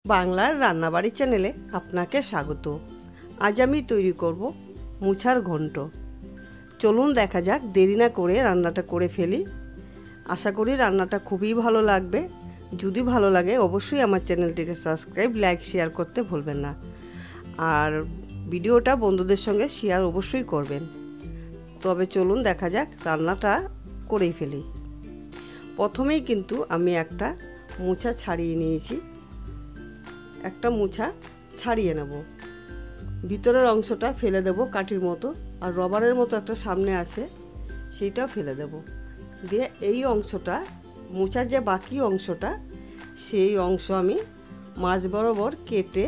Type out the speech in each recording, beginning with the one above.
বাংলার রান্নাবাড়ি চ্যানেলে আপনাকে স্বাগত। আজ আমি তৈরি করব মুছার ঘন্ট। চলুন দেখা যাক, দেরি না করে রান্নাটা করে ফেলি। আশা করি রান্নাটা খুবই ভালো লাগবে। যদি ভালো লাগে অবশ্যই আমার চ্যানেলটিকে সাবস্ক্রাইব, লাইক, শেয়ার করতে ভুলবেন না। আর ভিডিওটা বন্ধুদের সঙ্গে শেয়ার অবশ্যই করবেন। তবে চলুন দেখা যাক, রান্নাটা করেই ফেলি। প্রথমেই কিন্তু আমি একটা মুছা ছাড়িয়ে নিয়েছি। একটা মুছা ছাড়িয়ে নেব, ভিতরের অংশটা ফেলে দেব কাঠির মতো, আর রবারের মতো একটা সামনে আছে সেইটাও ফেলে দেব। দিয়ে এই অংশটা, মুছার যে বাকি অংশটা, সেই অংশ আমি মাঝ বরাবর কেটে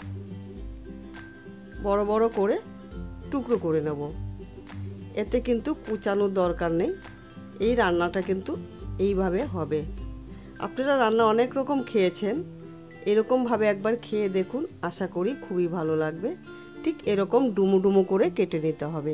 বড় বড় করে টুকরো করে নেব। এতে কিন্তু কুচানোর দরকার নেই। এই রান্নাটা কিন্তু এইভাবে হবে। আপনারা রান্না অনেক রকম খেয়েছেন, এরকমভাবে একবার খেয়ে দেখুন, আশা করি খুবই ভালো লাগবে। ঠিক এরকম ডুমু ডুমু করে কেটে নিতে হবে।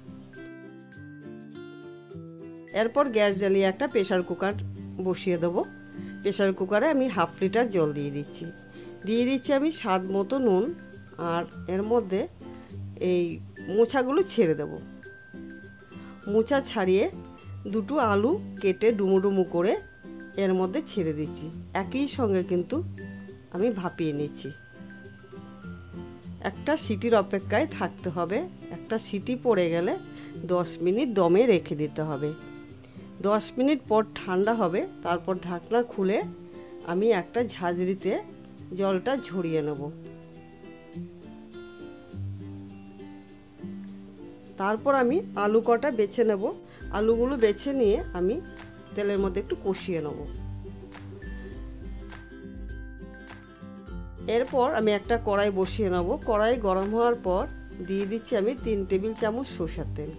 এরপর গ্যাস জ্বালিয়ে একটা প্রেসার কুকার বসিয়ে দেবো। প্রেসার কুকারে আমি 1/2 লিটার জল দিয়ে দিচ্ছি আমি স্বাদ মতো নুন, আর এর মধ্যে এই মোচাগুলো ছেড়ে দেব। মোচা ছাড়িয়ে দুটো আলু কেটে ডুমু ডুমু করে এর মধ্যে ছেড়ে দিচ্ছি। একই সঙ্গে কিন্তু আমি ভাপিয়ে নিচ্ছি। একটা সিটির অপেক্ষায় থাকতে হবে। একটা সিটি পড়ে গেলে 10 মিনিট দমে রেখে দিতে হবে। 10 মিনিট পর ঠান্ডা হবে। তারপর ঢাকনা খুলে আমি একটা ঝাঁঝরিতে জলটা ঝরিয়ে নেব। তারপর আমি আলু কটা বেছে নেব। আলুগুলো বেছে নিয়ে আমি তেলের মধ্যে একটু কষিয়ে নেব। এরপর আমি একটা কড়াই বসিয়ে নেব। কড়াই গরম হওয়ার পর দিয়ে দিচ্ছি আমি 3 টেবিল চামচ সরষের তেল।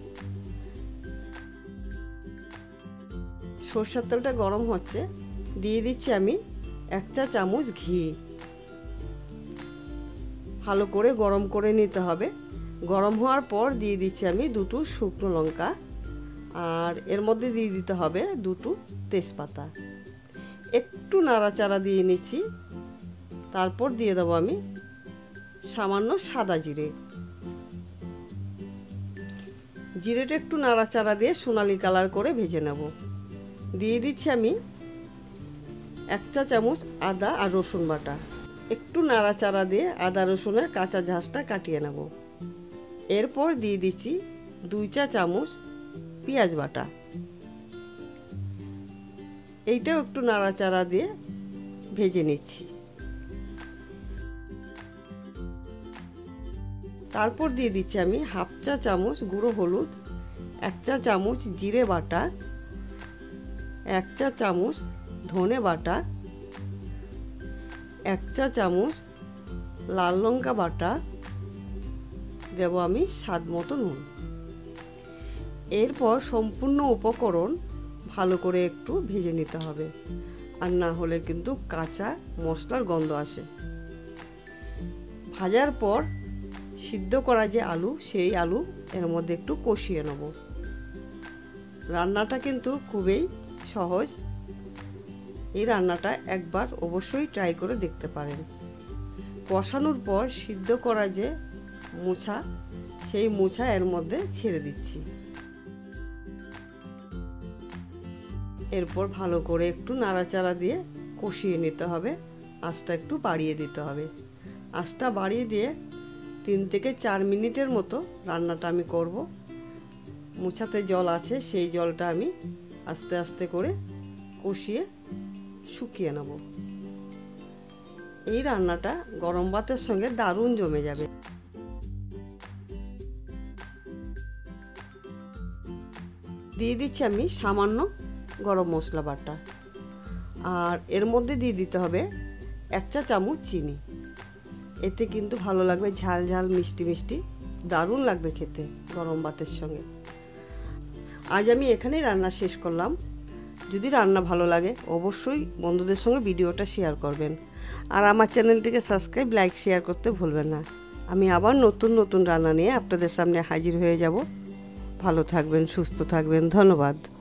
সরষের তেলটা গরম হচ্ছে, দিয়ে দিচ্ছি আমি 1 চা চামচ ঘি। ভালো করে গরম করে নিতে হবে। গরম হওয়ার পর দিয়ে দিচ্ছি আমি 2টো শুকনো লঙ্কা, আর এর মধ্যে দিয়ে দিতে হবে 2টো তেজপাতা। একটু নাড়াচাড়া দিয়ে নিচ্ছি। তারপর দিয়ে দেবো আমি সামান্য সাদা জিরে। জিরেটা একটু নাড়াচাড়া দিয়ে সোনালি কালার করে ভেজে নেব। দিয়ে দিচ্ছি আমি 1 চা চামচ আদা আর রসুন বাটা। একটু নাড়াচাড়া দিয়ে আদা রসুনের কাঁচা ঝাঁসটা কাটিয়ে নেব। এরপর দিয়ে দিচ্ছি 2 চা চামচ পেঁয়াজ বাটা। এইটাও একটু নাড়াচাড়া দিয়ে ভেজে নিচ্ছি। তারপর দিয়ে দিচ্ছি আমি 1/2 চা চামচ গুঁড়ো হলুদ, 1 চা চামচ জিরে বাটা, 1 চা চামচ ধনে বাটা, 1 চা চামচ লাল লঙ্কা বাটা, দেব আমি স্বাদ মতো নুন। এরপর সম্পূর্ণ উপকরণ ভালো করে একটু ভেজে নিতে হবে, আর না হলে কিন্তু কাঁচা মশলার গন্ধ আসে। ভাজার পর সিদ্ধ করা যে আলু, সেই আলু এর মধ্যে একটু কষিয়ে নেব। রান্নাটা কিন্তু খুবই সহজ। এই রান্নাটা একবার অবশ্যই ট্রাই করে দেখতে পারেন। কষানোর পর সিদ্ধ করা যে মোছা, সেই মোছা এর মধ্যে ছেড়ে দিচ্ছি। এরপর ভালো করে একটু নাড়াচাড়া দিয়ে কষিয়ে নিতে হবে। আঁচটা একটু বাড়িয়ে দিতে হবে। আঁচটা বাড়িয়ে দিয়ে 3 থেকে 4 মিনিটের মতো রান্নাটা আমি করব। মোছাতে জল আছে, সেই জলটা আমি আস্তে আস্তে করে কষিয়ে শুকিয়ে নেব। এই রান্নাটা গরম ভাতের সঙ্গে দারুণ জমে যাবে। দিয়ে দিচ্ছি আমি সামান্য গরম মশলা বাটা, আর এর মধ্যে দিয়ে দিতে হবে 1 চা চামচ চিনি। এতে কিন্তু ভালো লাগবে, ঝাল ঝাল মিষ্টি মিষ্টি, দারুণ লাগবে খেতে গরম ভাতের সঙ্গে। আজ আমি এখানেই রান্না শেষ করলাম। যদি রান্না ভালো লাগে অবশ্যই বন্ধুদের সঙ্গে ভিডিওটা শেয়ার করবেন, আর আমার চ্যানেলটিকে সাবস্ক্রাইব, লাইক, শেয়ার করতে ভুলবেন না। আমি আবার নতুন নতুন রান্না নিয়ে আপনাদের সামনে হাজির হয়ে যাব। ভালো থাকবেন, সুস্থ থাকবেন। ধন্যবাদ।